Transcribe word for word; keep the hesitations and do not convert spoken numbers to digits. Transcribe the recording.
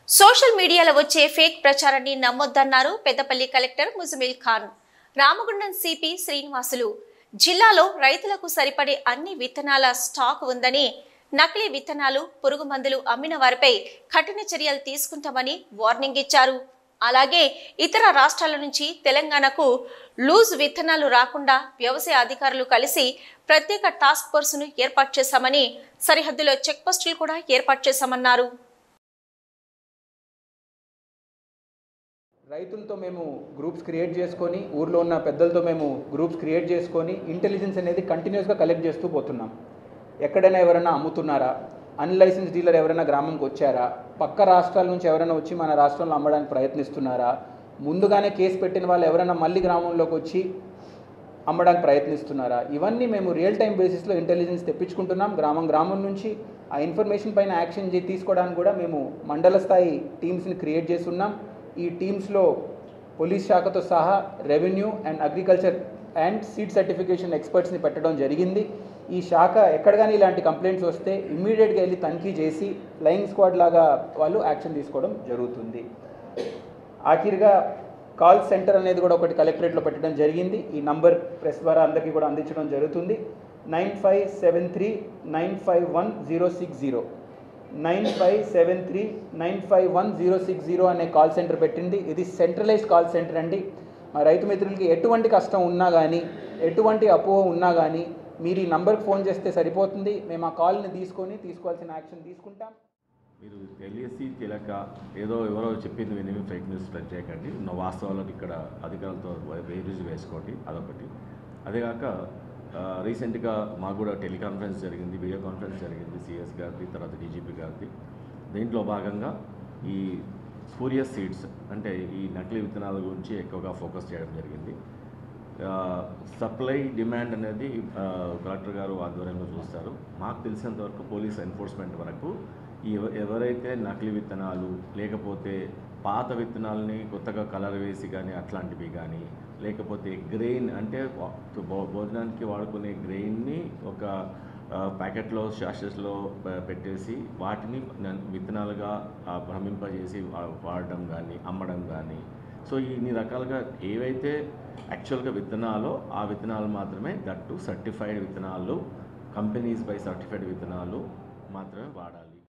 Social మీడియాలో వచ్చే fake ప్రచారాన్ని నమ్మొద్దన్నారు పెద్దపల్లి కలెక్టర్ ముజమిల్ ఖాన్. రామగుండం సిపి శ్రీనివాసులు జిల్లాలో రైతులకు సరిపడే అన్ని విత్తనాల స్టాక్ ఉందని, నకిలీ విత్తనాలు, పురుగు మందులు అమ్మిన వారిపై కఠిన చర్యలు తీసుకుంటామని వార్నింగ్ ఇచ్చారు. అలాగే ఇతర రాష్ట్రాల నుంచి తెలంగాణకు లూజ్ విత్తనాలు రాకుండా వ్యవసాయ అధికారులు కలిసి ప్రత్యేక టాస్క్ ఫోర్స్ ను ఏర్పాటు చేశామని, సరిహద్దులో చెక్ పోస్టులు కూడా ఏర్పాటు చేశామన్నారు. రైతులతో మేము గ్రూప్స్ క్రియేట్ చేసుకొని, ఊర్లో ఉన్న పెద్దలతో మేము గ్రూప్స్ క్రియేట్ చేసుకొని ఇంటెలిజెన్స్ అనేది కంటిన్యూస్గా కలెక్ట్ చేస్తూ పోతున్నాం. ఎక్కడైనా ఎవరైనా అమ్ముతున్నారా, అన్లైసెన్స్ డీలర్ ఎవరైనా గ్రామంకి వచ్చారా, పక్క రాష్ట్రాల నుంచి ఎవరైనా వచ్చి మన రాష్ట్రంలో అమ్మడానికి ప్రయత్నిస్తున్నారా, ముందుగానే కేసు పెట్టిన వాళ్ళు ఎవరైనా మళ్ళీ గ్రామంలోకి వచ్చి అమ్మడానికి ప్రయత్నిస్తున్నారా, ఇవన్నీ మేము రియల్ టైం బేసిస్లో ఇంటెలిజెన్స్ తెప్పించుకుంటున్నాం. గ్రామం గ్రామం నుంచి ఆ ఇన్ఫర్మేషన్ పైన యాక్షన్ తీసుకోవడానికి కూడా మేము మండల స్థాయి టీమ్స్ని క్రియేట్ చేస్తున్నాం. ఈ టీమ్స్లో పోలీస్ శాఖతో సహా revenue and agriculture and seed certification ఎక్స్పర్ట్స్ని పెట్టడం జరిగింది. ఈ శాఖ ఎక్కడ కానీ ఇలాంటి కంప్లైంట్స్ వస్తే ఇమ్మీడియట్గా వెళ్ళి తనిఖీ చేసి ఫ్లయింగ్ స్క్వాడ్ లాగా వాళ్ళు యాక్షన్ తీసుకోవడం జరుగుతుంది. ఆఖరిగా కాల్ సెంటర్ అనేది కూడా ఒకటి కలెక్టరేట్లో పెట్టడం జరిగింది. ఈ నంబర్ ప్రెస్ ద్వారా అందరికీ కూడా అందించడం జరుగుతుంది. Nine five seven three nine five one zero six zero nine five seven three nine five one zero six zero అనే కాల్ సెంటర్ పెట్టింది. ఇది సెంట్రలైజ్డ్ కాల్ సెంటర్ అండి. మా రైతు మిత్రులకి ఎటువంటి కష్టం ఉన్నా కానీ, ఎటువంటి అపోహ ఉన్నా కానీ మీరు ఈ నంబర్కి ఫోన్ చేస్తే సరిపోతుంది. మేము ఆ కాల్ని తీసుకొని తీసుకోవాల్సిన యాక్షన్ తీసుకుంటాం. మీరు తెలియసి తెలియక ఏదో ఎవరో చెప్పింది విని ఫేక్ న్యూస్ స్ప్రెడ్ చేయకండి. ఉన్న వాస్తవాలను ఇక్కడ అధికారులతో వేరుజు వేసుకోండి. అదొకటి. అదేగాక రీసెంట్గా మాకు కూడా టెలికాన్ఫరెన్స్ జరిగింది, వీడియో కాన్ఫరెన్స్ జరిగింది సిఎస్ గారిది, తర్వాత డీజీపీ గారిది. దీంట్లో భాగంగా ఈ స్పూరియస్ సీడ్స్ అంటే ఈ నకిలీ విత్తనాల గురించి ఎక్కువగా ఫోకస్ చేయడం జరిగింది. సప్లై డిమాండ్ అనేది కలెక్టర్ గారు ఆధ్వర్యంలో చూస్తారు. మాకు తెలిసినంతవరకు పోలీస్ ఎన్ఫోర్స్మెంట్ వరకు ఈ ఎవరైతే నకిలీ విత్తనాలు లేకపోతే పాత విత్తనాలని కొత్తగా కలర్ వేసి కానీ అట్లాంటివి కానీ, లేకపోతే గ్రెయిన్ అంటే భోజనానికి వాడుకునే గ్రెయిన్ని ఒక ప్యాకెట్లో శాషెస్లో పెట్టేసి వాటిని విత్తనాలుగా భ్రమింపజేసి వాడడం కానీ అమ్మడం కానీ, సో ఇన్ని రకాలుగా ఏవైతే యాక్చువల్గా విత్తనాలు ఆ విత్తనాలు మాత్రమే, దట్టు సర్టిఫైడ్ విత్తనాలు, కంపెనీస్ బై సర్టిఫైడ్ విత్తనాలు మాత్రమే వాడాలి.